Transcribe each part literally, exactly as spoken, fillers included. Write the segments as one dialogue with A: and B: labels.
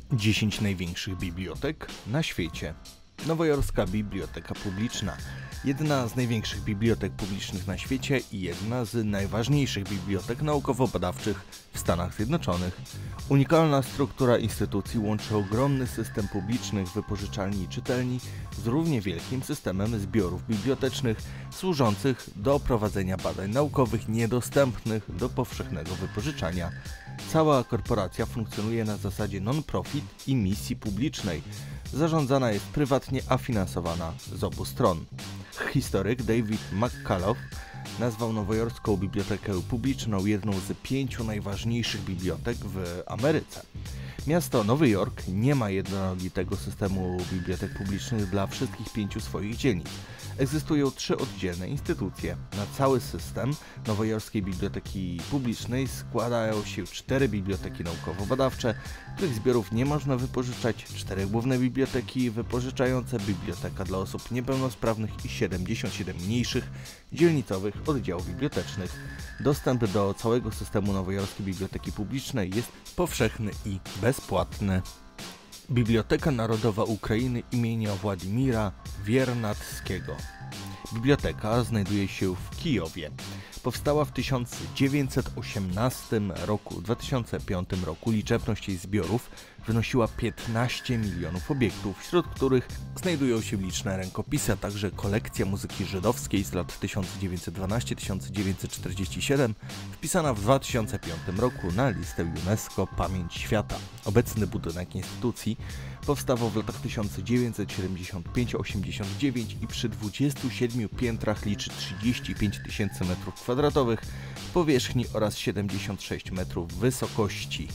A: dziesięć największych bibliotek na świecie. Nowojorska Biblioteka Publiczna. Jedna z największych bibliotek publicznych na świecie i jedna z najważniejszych bibliotek naukowo-badawczych w Stanach Zjednoczonych. Unikalna struktura instytucji łączy ogromny system publicznych wypożyczalni i czytelni z równie wielkim systemem zbiorów bibliotecznych służących do prowadzenia badań naukowych niedostępnych do powszechnego wypożyczania. Cała korporacja funkcjonuje na zasadzie non-profit i misji publicznej. Zarządzana jest prywatnie, a finansowana z obu stron. Historyk David McCullough nazwał Nowojorską Bibliotekę Publiczną jedną z pięciu najważniejszych bibliotek w Ameryce. Miasto Nowy Jork nie ma jednolitego systemu bibliotek publicznych dla wszystkich pięciu swoich dzielnic. Egzystują trzy oddzielne instytucje. Na cały system Nowojorskiej Biblioteki Publicznej składają się cztery biblioteki naukowo-badawcze, których zbiorów nie można wypożyczać, cztery główne biblioteki wypożyczające, biblioteka dla osób niepełnosprawnych i siedemdziesiąt siedem mniejszych, dzielnicowych oddziałów bibliotecznych. Dostęp do całego systemu Nowojorskiej Biblioteki Publicznej jest powszechny i bezpłatny. Biblioteka Narodowa Ukrainy imienia Władimira Wiernadskiego. Biblioteka znajduje się w Kijowie. Powstała w tysiąc dziewięćset osiemnastym roku. W dwa tysiące piątym roku liczebność jej zbiorów wynosiła piętnaście milionów obiektów, wśród których znajdują się liczne rękopisy, a także kolekcja muzyki żydowskiej z lat tysiąc dziewięćset dwanaście do tysiąc dziewięćset czterdzieści siedem, wpisana w dwa tysiące piątym roku na listę UNESCO Pamięć Świata. Obecny budynek instytucji powstawał w latach tysiąc dziewięćset siedemdziesiąt pięć do osiemdziesiąt dziewięć i przy dwudziestu siedmiu piętrach liczy trzydzieści pięć tysięcy metrów kwadratowych powierzchni oraz siedemdziesiąt sześć metrów wysokości.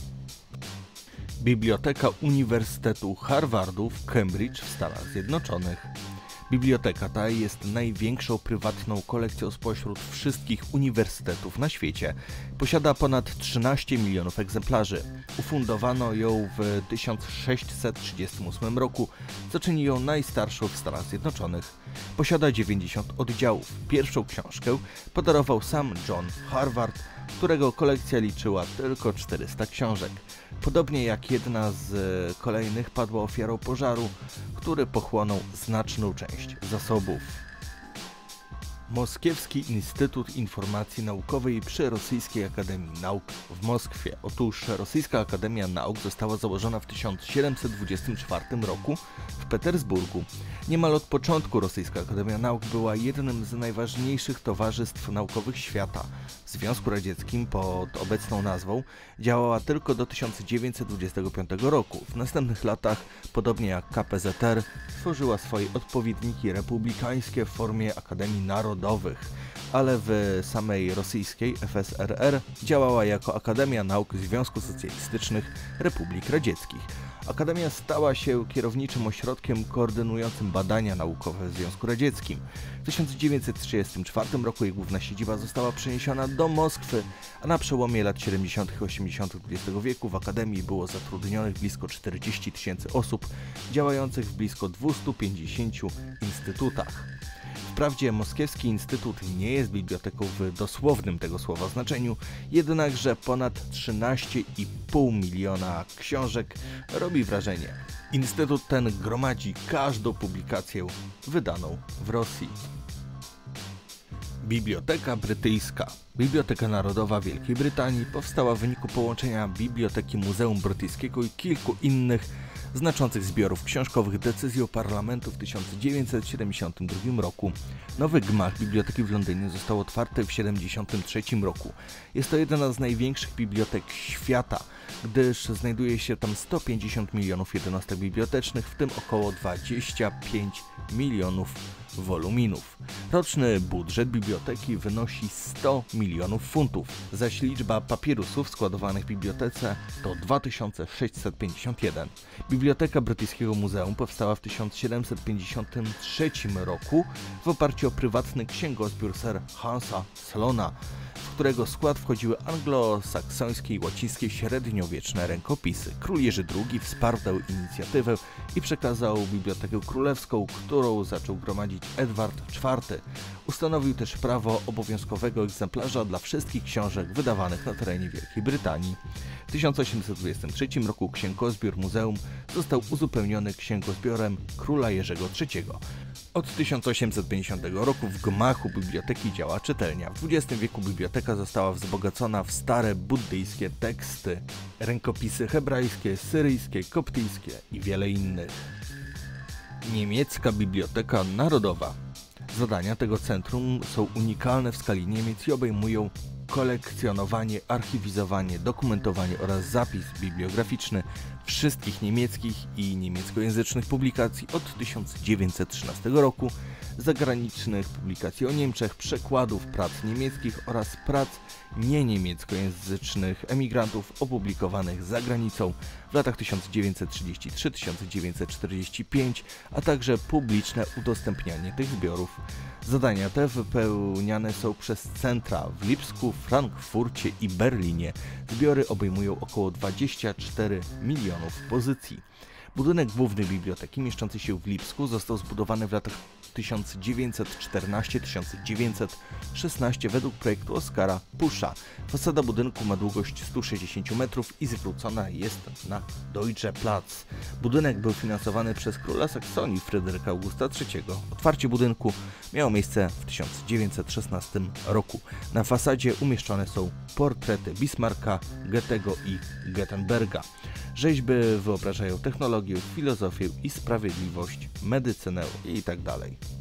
A: Biblioteka Uniwersytetu Harvardu w Cambridge w Stanach Zjednoczonych. Biblioteka ta jest największą prywatną kolekcją spośród wszystkich uniwersytetów na świecie. Posiada ponad trzynaście milionów egzemplarzy. Ufundowano ją w tysiąc sześćset trzydziestym ósmym roku, co czyni ją najstarszą w Stanach Zjednoczonych. Posiada dziewięćdziesiąt oddziałów. Pierwszą książkę podarował sam John Harvard, którego kolekcja liczyła tylko czterysta książek. Podobnie jak jedna z kolejnych padła ofiarą pożaru, który pochłonął znaczną część zasobów. Moskiewski Instytut Informacji Naukowej przy Rosyjskiej Akademii Nauk w Moskwie. Otóż Rosyjska Akademia Nauk została założona w tysiąc siedemset dwudziestym czwartym roku w Petersburgu. Niemal od początku Rosyjska Akademia Nauk była jednym z najważniejszych towarzystw naukowych świata. W Związku Radzieckim pod obecną nazwą działała tylko do tysiąc dziewięćset dwudziestego piątego roku. W następnych latach, podobnie jak K P Z R, tworzyła swoje odpowiedniki republikańskie w formie Akademii Narodowych, ale w samej rosyjskiej F S R R działała jako Akademia Nauk Związku Socjalistycznych Republik Radzieckich. Akademia stała się kierowniczym ośrodkiem koordynującym badania naukowe w Związku Radzieckim. W tysiąc dziewięćset trzydziestym czwartym roku jej główna siedziba została przeniesiona do Moskwy, a na przełomie lat siedemdziesiątych i osiemdziesiątych dwudziestego wieku w Akademii było zatrudnionych blisko czterdzieści tysięcy osób, działających w blisko dwustu pięćdziesięciu instytutach. Wprawdzie Moskiewski Instytut nie jest biblioteką w dosłownym tego słowa znaczeniu, jednakże ponad trzynaście i pół miliona książek robi wrażenie. Instytut ten gromadzi każdą publikację wydaną w Rosji. Biblioteka Brytyjska. Biblioteka Narodowa Wielkiej Brytanii powstała w wyniku połączenia Biblioteki Muzeum Brytyjskiego i kilku innych znaczących zbiorów książkowych decyzją parlamentu w tysiąc dziewięćset siedemdziesiątym drugim roku. Nowy gmach biblioteki w Londynie został otwarty w tysiąc dziewięćset siedemdziesiątym trzecim roku. Jest to jedna z największych bibliotek świata, gdyż znajduje się tam sto pięćdziesiąt milionów jednostek bibliotecznych, w tym około dwadzieścia pięć milionów woluminów. Roczny budżet biblioteki wynosi sto milionów funtów, zaś liczba papirusów składowanych w bibliotece to dwa tysiące sześćset pięćdziesiąt jeden. Biblioteka Brytyjskiego Muzeum powstała w tysiąc siedemset pięćdziesiątym trzecim roku w oparciu o prywatny księgozbiór Sir Hansa Slona, w którego skład wchodziły anglosaksońskie i łacińskie średniowieczne rękopisy. Król Jerzy drugi wsparł tę inicjatywę i przekazał Bibliotekę Królewską, którą zaczął gromadzić Edward czwarty. Ustanowił też prawo obowiązkowego egzemplarza dla wszystkich książek wydawanych na terenie Wielkiej Brytanii. W tysiąc osiemset dwudziestym trzecim roku księgozbiór muzeum został uzupełniony księgozbiorem króla Jerzego trzeciego. Od tysiąc osiemset pięćdziesiątego roku w gmachu biblioteki działa czytelnia. W dwudziestym wieku biblioteka została wzbogacona w stare buddyjskie teksty, rękopisy hebrajskie, syryjskie, koptyjskie i wiele innych. Niemiecka Biblioteka Narodowa. Zadania tego centrum są unikalne w skali Niemiec i obejmują kolekcjonowanie, archiwizowanie, dokumentowanie oraz zapis bibliograficzny wszystkich niemieckich i niemieckojęzycznych publikacji od tysiąc dziewięćset trzynastego roku, zagranicznych publikacji o Niemczech, przekładów prac niemieckich oraz prac nieniemieckojęzycznych emigrantów opublikowanych za granicą w latach tysiąc dziewięćset trzydziesty trzeci do tysiąc dziewięćset czterdziesty piąty, a także publiczne udostępnianie tych zbiorów. Zadania te wypełniane są przez centra w Lipsku, Frankfurcie i Berlinie. Zbiory obejmują około dwadzieścia cztery milionów pozycji. Budynek główny biblioteki mieszczący się w Lipsku został zbudowany w latach tysiąc dziewięćset czternastego do tysiąc dziewięćset szesnastego według projektu Oskara Pusza. Fasada budynku ma długość sto sześćdziesiąt metrów i zwrócona jest na Deutsche Platz. Budynek był finansowany przez króla Saksonii Fryderyka Augusta trzeciego. Otwarcie budynku miało miejsce w tysiąc dziewięćset szesnastym roku. Na fasadzie umieszczone są portrety Bismarcka, Goethego i Gutenberga. Rzeźby wyobrażają technologię, filozofię i sprawiedliwość, medycynę itd.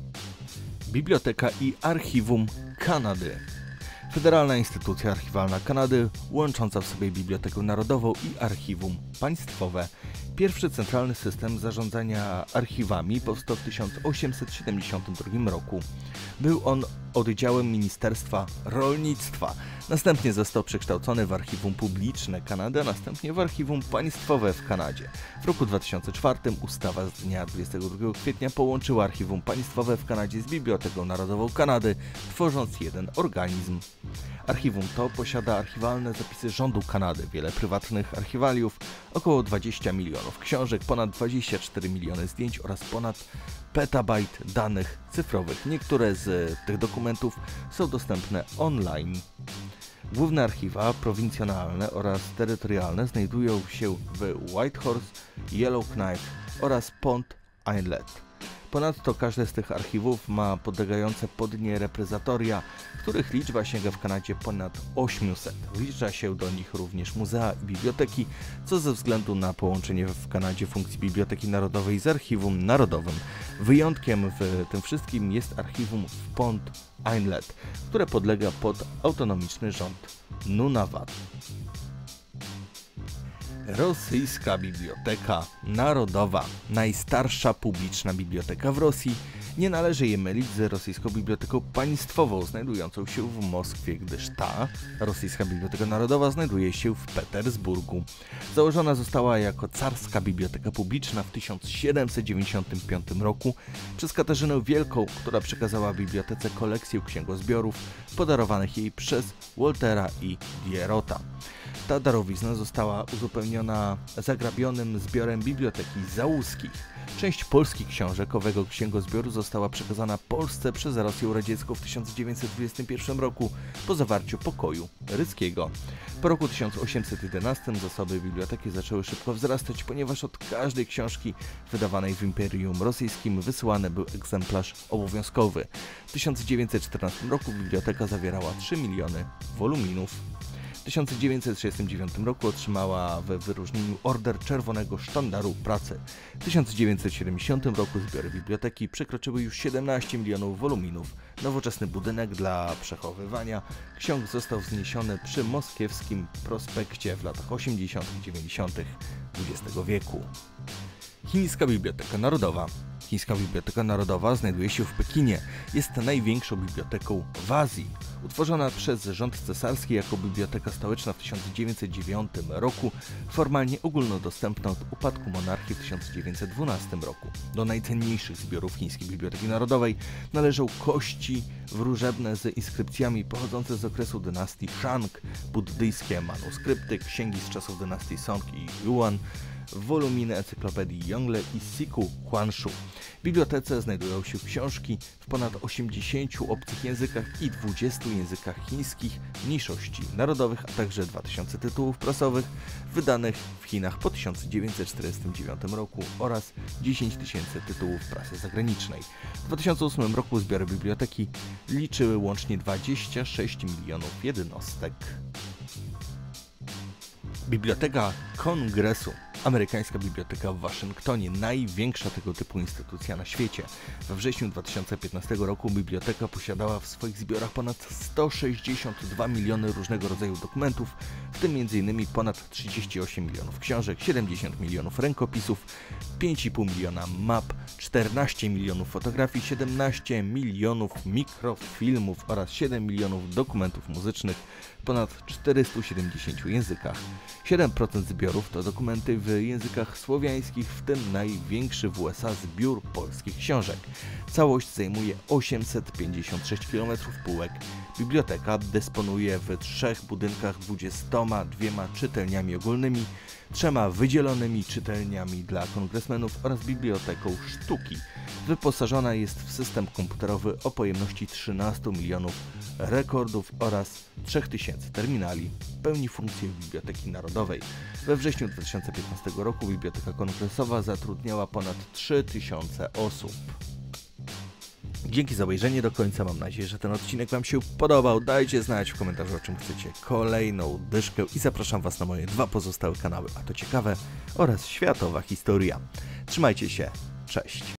A: Biblioteka i Archiwum Kanady. Federalna instytucja archiwalna Kanady, łącząca w sobie Bibliotekę Narodową i Archiwum Państwowe. Pierwszy centralny system zarządzania archiwami powstał w tysiąc osiemset siedemdziesiątym drugim roku. Był on oddziałem Ministerstwa Rolnictwa. Następnie został przekształcony w Archiwum Publiczne Kanady, a następnie w Archiwum Państwowe w Kanadzie. W roku dwa tysiące czwartym ustawa z dnia dwudziestego drugiego kwietnia połączyła Archiwum Państwowe w Kanadzie z Biblioteką Narodową Kanady, tworząc jeden organizm. Archiwum to posiada archiwalne zapisy rządu Kanady, wiele prywatnych archiwaliów, około dwadzieścia milionów książek, ponad dwadzieścia cztery miliony zdjęć oraz ponad petabajt danych cyfrowych. Niektóre z tych dokumentów są dostępne online. Główne archiwa prowincjonalne oraz terytorialne znajdują się w Whitehorse, Yellowknife oraz Pont Inlet. Ponadto każde z tych archiwów ma podlegające pod nie repozytoria, których liczba sięga w Kanadzie ponad osiemset. Wlicza się do nich również muzea i biblioteki, co ze względu na połączenie w Kanadzie funkcji Biblioteki Narodowej z Archiwum Narodowym. Wyjątkiem w tym wszystkim jest archiwum w Pont Inlet, które podlega pod autonomiczny rząd Nunavut. Rosyjska Biblioteka Narodowa, najstarsza publiczna biblioteka w Rosji, nie należy je mylić z Rosyjską Biblioteką Państwową znajdującą się w Moskwie, gdyż ta, Rosyjska Biblioteka Narodowa, znajduje się w Petersburgu. Założona została jako Carska Biblioteka Publiczna w tysiąc siedemset dziewięćdziesiątym piątym roku przez Katarzynę Wielką, która przekazała bibliotece kolekcję księgozbiorów podarowanych jej przez Waltera i Dierota. Ta darowizna została uzupełniona zagrabionym zbiorem Biblioteki Załuskich. Część polskich książek owego księgozbioru została przekazana Polsce przez Rosję Radziecką w tysiąc dziewięćset dwudziestym pierwszym roku po zawarciu pokoju ryskiego. Po roku tysiąc osiemset jedenastym zasoby biblioteki zaczęły szybko wzrastać, ponieważ od każdej książki wydawanej w Imperium Rosyjskim wysyłany był egzemplarz obowiązkowy. W tysiąc dziewięćset czternastym roku biblioteka zawierała trzy miliony woluminów. W tysiąc dziewięćset trzydziestym dziewiątym roku otrzymała w wyróżnieniu Order Czerwonego Sztandaru Pracy. W tysiąc dziewięćset siedemdziesiątym roku zbiory biblioteki przekroczyły już siedemnaście milionów woluminów. Nowoczesny budynek dla przechowywania ksiąg został wzniesiony przy Moskiewskim Prospekcie w latach osiemdziesiątych i dziewięćdziesiątych dwudziestego wieku. Chińska Biblioteka Narodowa. Chińska Biblioteka Narodowa znajduje się w Pekinie. Jest największą biblioteką w Azji. Utworzona przez rząd cesarski jako biblioteka stołeczna w tysiąc dziewięćset dziewiątym roku, formalnie ogólnodostępna od upadku monarchii w tysiąc dziewięćset dwunastym roku. Do najcenniejszych zbiorów Chińskiej Biblioteki Narodowej należą kości wróżebne z inskrypcjami pochodzące z okresu dynastii Shang, buddyjskie manuskrypty, księgi z czasów dynastii Song i Yuan, woluminy encyklopedii Yongle i Siku Huanshu. W bibliotece znajdują się książki w ponad osiemdziesięciu obcych językach i dwudziestu językach chińskich mniejszości narodowych, a także dwa tysiące tytułów prasowych wydanych w Chinach po tysiąc dziewięćset czterdziestym dziewiątym roku oraz dziesięć tysięcy tytułów prasy zagranicznej. W dwa tysiące ósmym roku zbiory biblioteki liczyły łącznie dwadzieścia sześć milionów jednostek. Biblioteka Kongresu. Amerykańska Biblioteka w Waszyngtonie, największa tego typu instytucja na świecie. We wrześniu dwa tysiące piętnastego roku biblioteka posiadała w swoich zbiorach ponad sto sześćdziesiąt dwa miliony różnego rodzaju dokumentów, w tym między innymi ponad trzydzieści osiem milionów książek, siedemdziesiąt milionów rękopisów, pięć i pół miliona map, czternaście milionów fotografii, siedemnaście milionów mikrofilmów oraz siedem milionów dokumentów muzycznych w ponad czterystu siedemdziesięciu językach. siedem procent zbiorów to dokumenty w językach słowiańskich, w tym największy w U S A zbiór polskich książek. Całość zajmuje osiemset pięćdziesiąt sześć kilometrów półek. Biblioteka dysponuje w trzech budynkach dwudziestoma dwiema czytelniami ogólnymi, trzema wydzielonymi czytelniami dla kongresmenów oraz biblioteką sztuki. Wyposażona jest w system komputerowy o pojemności trzynastu milionów rekordów oraz trzy tysiące terminali. Pełni funkcję Biblioteki Narodowej. We wrześniu dwa tysiące piętnastego roku Biblioteka Kongresowa zatrudniała ponad trzy tysiące osób. Dzięki za obejrzenie do końca. Mam nadzieję, że ten odcinek Wam się podobał. Dajcie znać w komentarzu, o czym chcecie kolejną dyszkę i zapraszam Was na moje dwa pozostałe kanały, a to ciekawe oraz światowa historia. Trzymajcie się, cześć!